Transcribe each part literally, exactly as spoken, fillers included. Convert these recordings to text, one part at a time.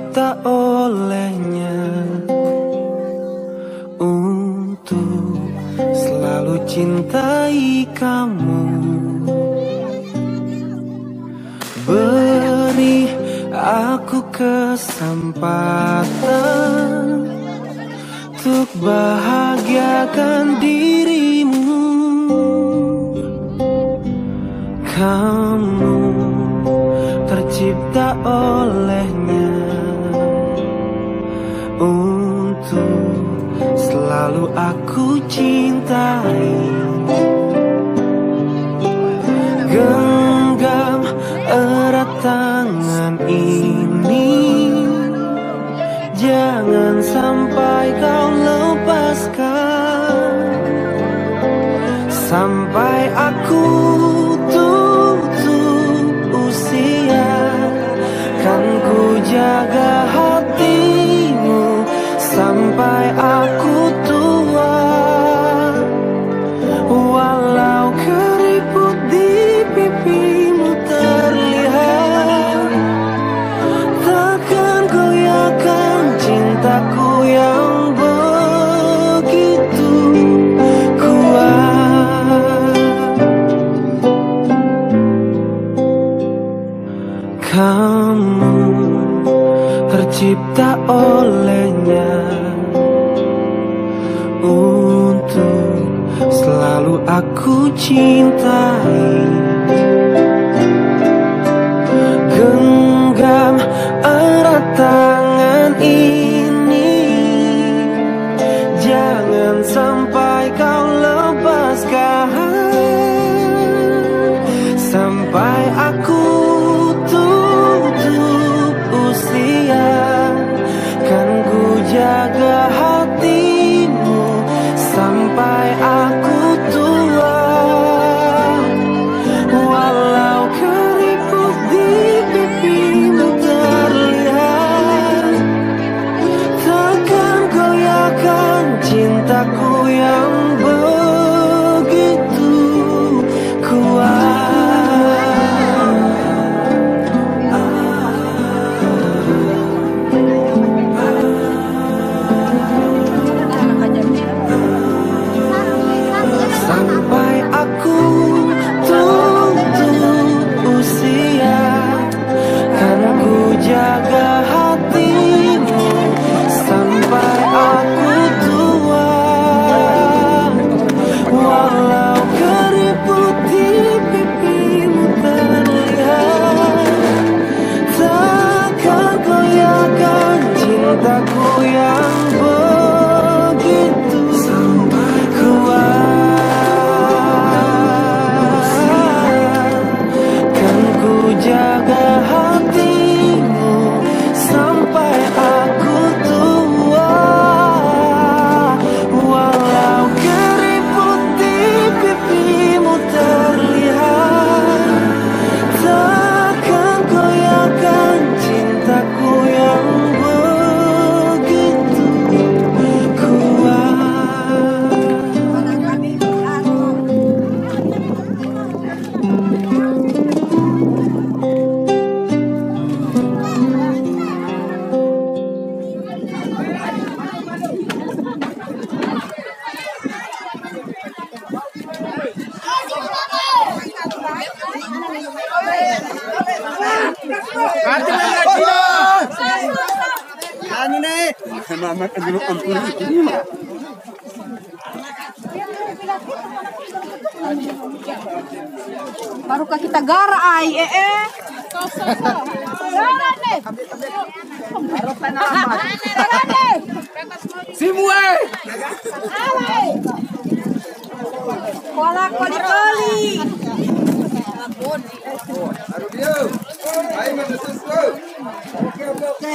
tercipta olehnya untuk selalu cintai kamu. Beri aku kesempatan untuk bahagiakan dirimu. Kamu tercipta olehnya untuk selalu aku cintai. Genggam erat tangan ini, jangan sampai kau lepaskan. Sampai aku kan ku jaga hatimu sampai aku tua. Walau keriput di pipimu terlihat, takkan goyahkan cintaku yang begitu kuat. Kamu tercipta olehnya untuk selalu aku cintai. Genggam erat tangan ini, jangan sampai kau lepaskan. Sampai aku kan ku jaga hatimu sampai aku tua. Walau keriput di pipimu terlihat, takkan goyahkan cintaku yang begitu kuat. Jaga hatimu sampai aku tua. Walau keriput di pipimu terlihat, takkan goyahkan cintaku yang begitu kuat. Kan ku jaga hati sampai aku tua. Walau keriput di pipimu terlihat, takkan goyahkan cintaku yang begitu kuat. Barukah kita gara ai eh eh. Simue. Kola koli koli. Aduh dia. Ayo mana sesuatu. Oke oke oke.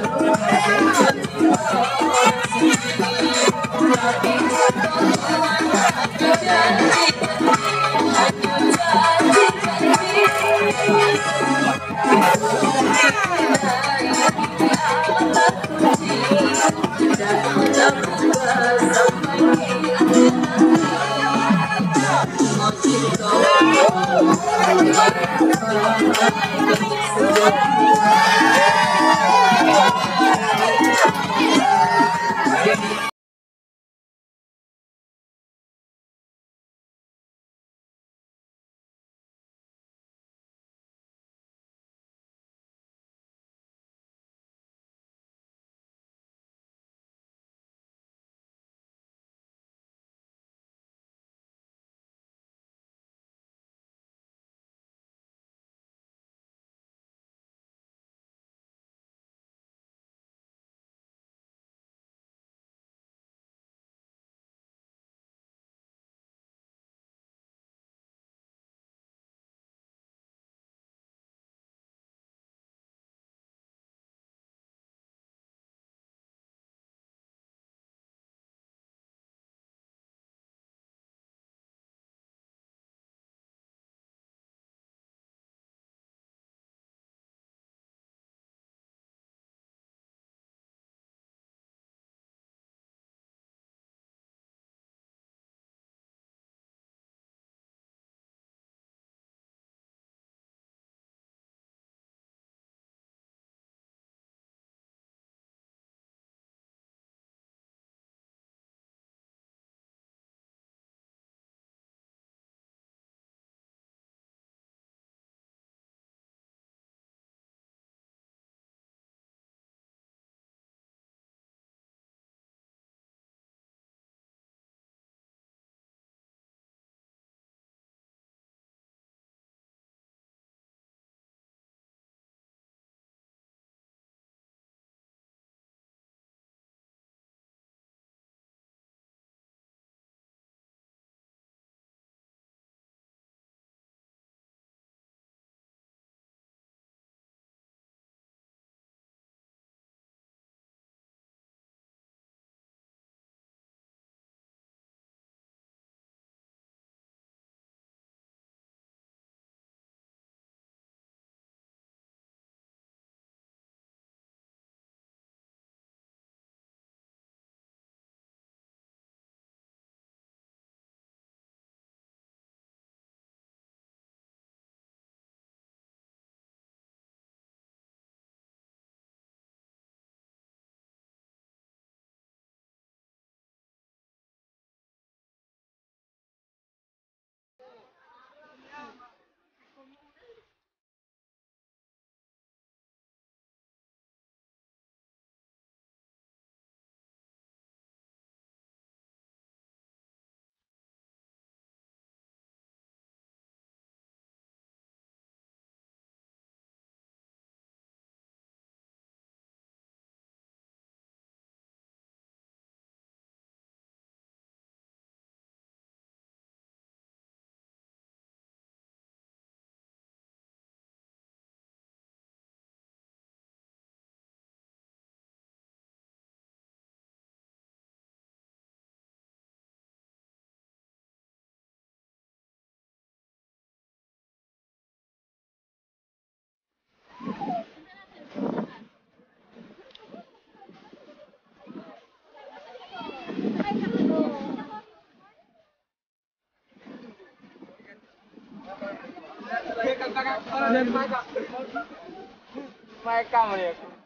Mai cam này.